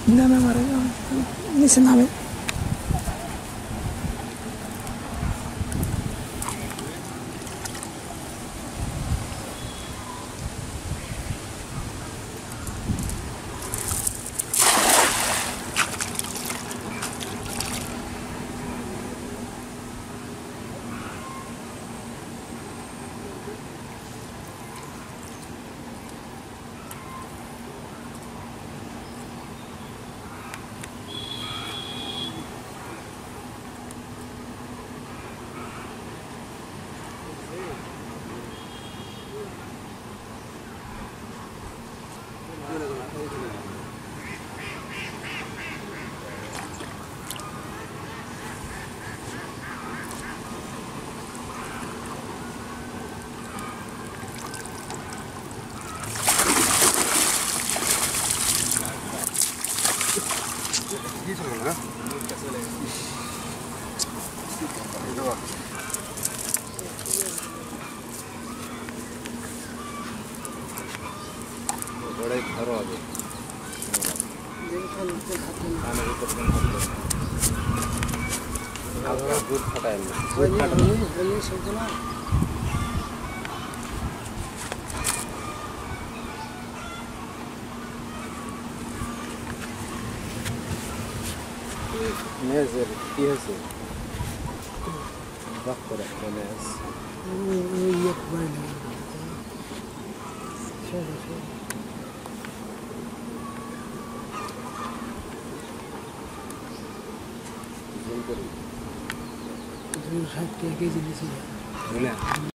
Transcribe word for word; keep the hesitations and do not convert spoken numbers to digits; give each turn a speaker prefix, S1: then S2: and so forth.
S1: ना मैं मारेगा नीचे नामे
S2: बड़े घर आ गए दूध फटाए نازل ينزل ضغط ناس
S1: يقبل شوف شوف
S2: زين كده
S1: مش حتى كيزي اللي سيها